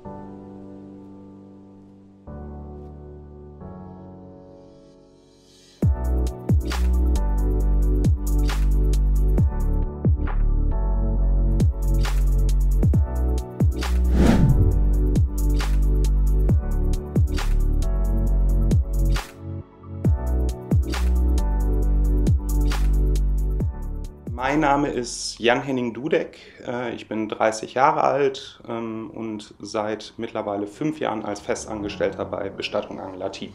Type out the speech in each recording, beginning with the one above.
Mein Name ist Jan-Henning Dudek, ich bin 30 Jahre alt und seit mittlerweile 5 Jahren als Festangestellter bei Bestattung Angela Thieme.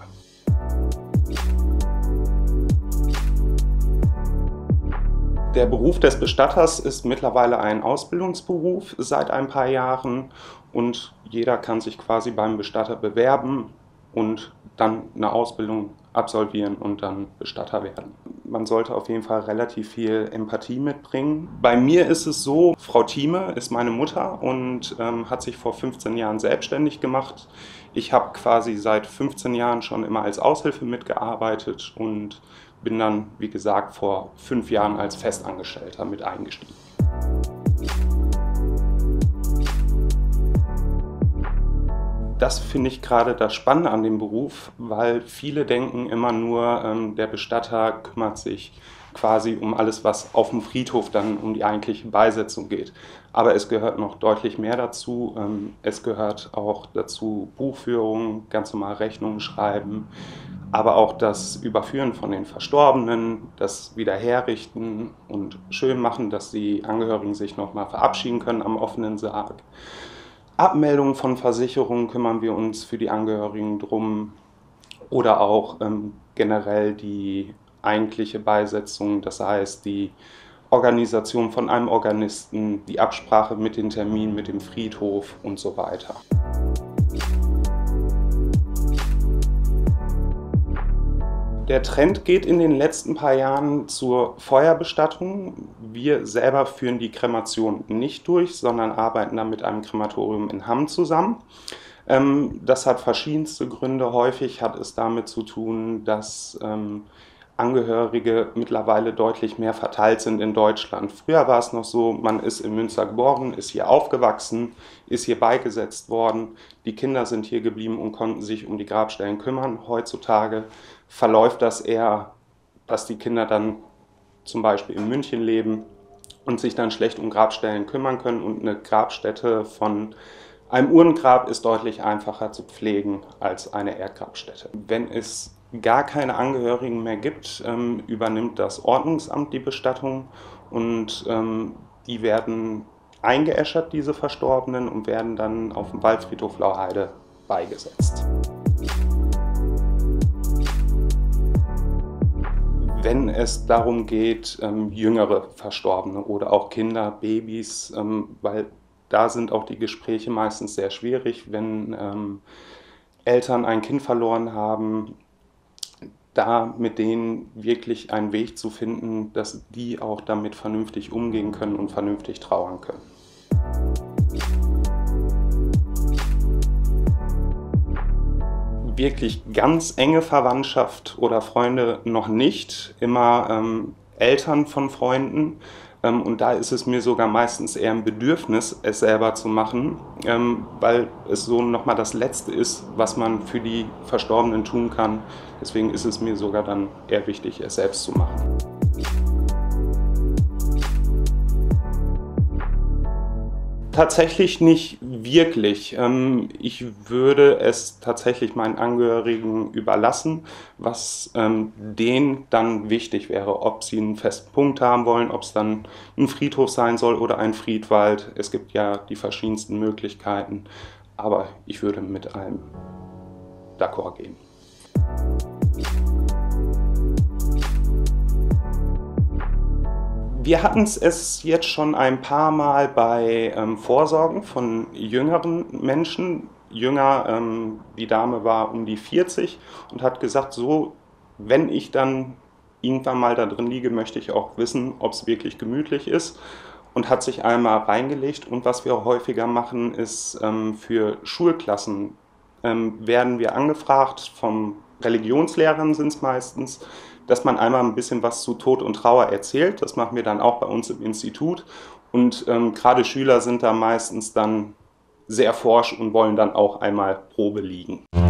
Der Beruf des Bestatters ist mittlerweile ein Ausbildungsberuf seit ein paar Jahren und jeder kann sich quasi beim Bestatter bewerben und dann eine Ausbildung absolvieren und dann Bestatter werden. Man sollte auf jeden Fall relativ viel Empathie mitbringen. Bei mir ist es so, Frau Thieme ist meine Mutter und hat sich vor 15 Jahren selbstständig gemacht. Ich habe quasi seit 15 Jahren schon immer als Aushilfe mitgearbeitet und bin dann, wie gesagt, vor 5 Jahren als Festangestellter mit eingestiegen. Das finde ich gerade das Spannende an dem Beruf, weil viele denken immer nur, der Bestatter kümmert sich quasi um alles, was auf dem Friedhof dann um die eigentliche Beisetzung geht. Aber es gehört noch deutlich mehr dazu. Es gehört auch dazu Buchführung, ganz normal Rechnungen schreiben, aber auch das Überführen von den Verstorbenen, das Wiederherrichten und schön machen, dass die Angehörigen sich nochmal verabschieden können am offenen Sarg. Abmeldungen von Versicherungen kümmern wir uns für die Angehörigen drum oder auch generell die eigentliche Beisetzung, das heißt die Organisation von einem Organisten, die Absprache mit den Terminen, mit dem Friedhof und so weiter. Der Trend geht in den letzten paar Jahren zur Feuerbestattung. Wir selber führen die Kremation nicht durch, sondern arbeiten da mit einem Krematorium in Hamm zusammen. Das hat verschiedenste Gründe. Häufig hat es damit zu tun, dass Angehörige mittlerweile deutlich mehr verteilt sind in Deutschland. Früher war es noch so, man ist in Münster geboren, ist hier aufgewachsen, ist hier beigesetzt worden. Die Kinder sind hier geblieben und konnten sich um die Grabstellen kümmern. Heutzutage verläuft das eher, dass die Kinder dann zum Beispiel in München leben und sich dann schlecht um Grabstellen kümmern können. Und eine Grabstätte von einem Urnengrab ist deutlich einfacher zu pflegen als eine Erdgrabstätte. Wenn es gar keine Angehörigen mehr gibt, übernimmt das Ordnungsamt die Bestattung und die werden eingeäschert, diese Verstorbenen, und werden dann auf dem Waldfriedhof Lauheide beigesetzt. Wenn es darum geht, jüngere Verstorbene oder auch Kinder, Babys, weil da sind auch die Gespräche meistens sehr schwierig, wenn Eltern ein Kind verloren haben, da mit denen wirklich einen Weg zu finden, dass die auch damit vernünftig umgehen können und vernünftig trauern können. Wirklich ganz enge Verwandtschaft oder Freunde noch nicht, immer Eltern von Freunden. Und da ist es mir sogar meistens eher ein Bedürfnis, es selber zu machen, weil es so nochmal das Letzte ist, was man für die Verstorbenen tun kann. Deswegen ist es mir sogar dann eher wichtig, es selbst zu machen. Tatsächlich nicht wirklich. Ich würde es tatsächlich meinen Angehörigen überlassen, was denen dann wichtig wäre, ob sie einen festen Punkt haben wollen, ob es dann ein Friedhof sein soll oder ein Friedwald. Es gibt ja die verschiedensten Möglichkeiten, aber ich würde mit allem d'accord gehen. Wir hatten es jetzt schon ein paar Mal bei Vorsorgen von jüngeren Menschen. Jünger, die Dame war um die 40 und hat gesagt, so, wenn ich dann irgendwann mal da drin liege, möchte ich auch wissen, ob es wirklich gemütlich ist, und hat sich einmal reingelegt. Und was wir häufiger machen, ist für Schulklassen werden wir angefragt, vom Religionslehrern sind es meistens, dass man einmal ein bisschen was zu Tod und Trauer erzählt. Das machen wir dann auch bei uns im Institut. Und gerade Schüler sind da meistens dann sehr forsch und wollen dann auch einmal Probe liegen.